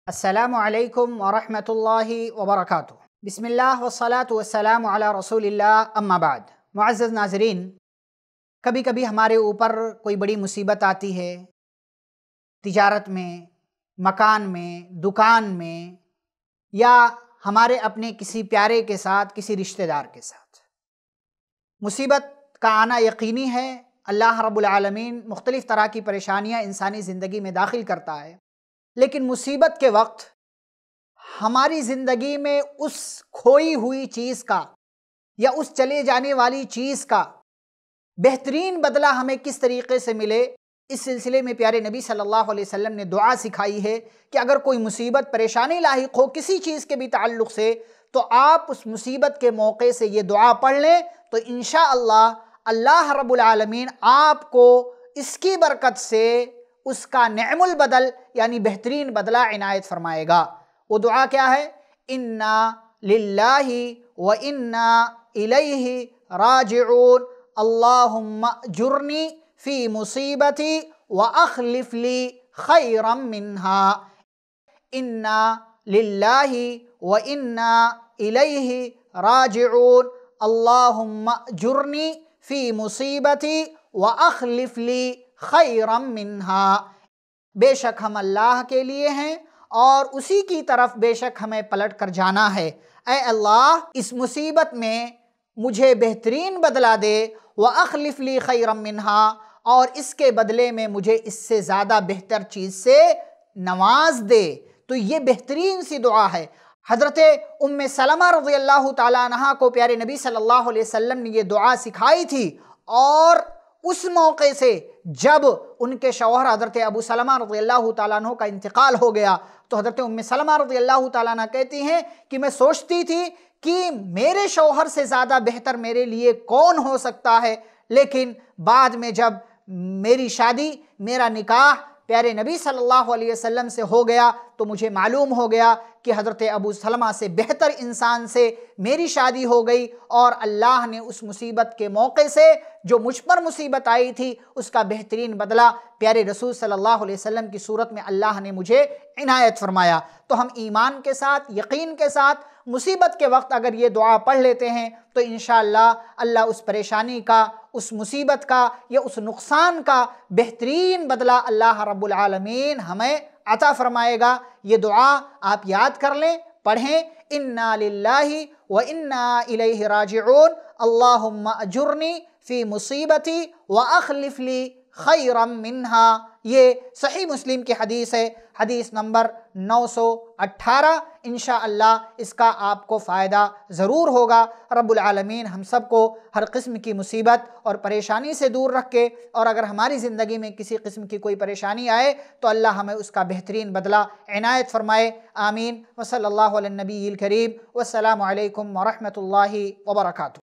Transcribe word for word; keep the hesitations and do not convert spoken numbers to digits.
السلام علیکم ورحمۃ اللہ وبرکاتہ۔ بسم اللہ والصلاة والسلام علی رسول اللہ، اما بعد۔ معزز ناظرین، کبھی کبھی ہمارے اوپر کوئی بڑی مصیبت آتی ہے، تجارت میں، مکان میں، دکان میں، یا ہمارے اپنے کسی پیارے کے ساتھ، کسی رشتہ دار کے ساتھ۔ مصیبت کا آنا یقینی ہے۔ اللہ رب العالمین مختلف طرح کی پریشانیاں انسانی زندگی میں داخل کرتا ہے، لیکن مصیبت کے وقت ہماری زندگی میں اس کھوئی ہوئی چیز کا یا اس چلے جانے والی چیز کا بہترین بدلہ ہمیں کس طریقے سے ملے، اس سلسلے میں پیارے نبی صلی اللہ علیہ وسلم نے دعا سکھائی ہے کہ اگر کوئی مصیبت پریشانی لاحق ہو کسی چیز کے بھی تعلق سے، تو آپ اس مصیبت کے موقع سے یہ دعا پڑھ لیں تو انشاءاللہ اللہ رب العالمین آپ کو اس کی برکت سے اس کا نعم البدل یعنی بہترین بدلہ عنایت فرمائے گا۔ وہ دعا کیا ہے؟ انا للہ و انا الیہ راجعون اللہم اجرنی فی مصیبتی و اخلف لی خیرا منہا۔ انا للہ و انا الیہ راجعون اللہم اجرنی فی مصیبتی و اخلف لی خیرا منہا۔ بے شک ہم اللہ کے لیے ہیں اور اسی کی طرف بے شک ہمیں پلٹ کر جانا ہے۔ اے اللہ، اس مصیبت میں مجھے بہترین بدلہ دے، وَأَخْلِفْ لِي خَيْرًا مِّنْهَا، اور اس کے بدلے میں مجھے اس سے زیادہ بہتر چیز سے نواز دے۔ تو یہ بہترین سی دعا ہے۔ حضرت ام سلمہ رضی اللہ تعالیٰ عنہا کو پیارے نبی صلی اللہ علیہ وسلم نے یہ دعا سکھائی تھی، اور اس موقع سے جب ان کے شوہر حضرت ابو سلمہ رضی اللہ تعالیٰ عنہ کا انتقال ہو گیا، تو حضرت ام سلمہ رضی اللہ تعالیٰ عنہ کہتی ہیں کہ میں سوچتی تھی کہ میرے شوہر سے زیادہ بہتر میرے لیے کون ہو سکتا ہے، لیکن بعد میں جب میری شادی، میرا نکاح پیارے نبی صلی اللہ علیہ وسلم سے ہو گیا تو مجھے معلوم ہو گیا کہ حضرت ابو سلمہ سے بہتر انسان سے میری شادی ہو گئی، اور اللہ نے اس مصیبت کے موقع سے جو مجھ پر مصیبت آئی تھی اس کا بہترین بدلہ پیارے رسول صلی اللہ علیہ وسلم کی صورت میں اللہ نے مجھے عنایت فرمایا۔ تو ہم ایمان کے ساتھ، یقین کے ساتھ مصیبت کے وقت اگر یہ دعا پڑھ لیتے ہیں تو انشاءاللہ اللہ اس پریشانی کا، اس مصیبت کا یا اس نقصان کا بہترین بدلہ اللہ رب العالمین ہمیں عطا فرمائے گا۔ یہ دعا آپ یاد کر لیں، پڑھیں۔ انا للہ و انا الیہ راجعون اللہم اجرنی فی مصیبتی و اخلف لی خیرا منہا۔ یہ صحیح مسلم کی حدیث ہے، حدیث نمبر نو سو اٹھارہ۔ انشاءاللہ اس کا آپ کو فائدہ ضرور ہوگا۔ رب العالمین ہم سب کو ہر قسم کی مصیبت اور پریشانی سے دور رکھے، اور اگر ہماری زندگی میں کسی قسم کی کوئی پریشانی آئے تو اللہ ہمیں اس کا بہترین بدلہ عنایت فرمائے۔ آمین۔ وصلی اللہ علی النبی الکریم۔ والسلام علیکم ورحمۃ اللہ وبرکاتہ۔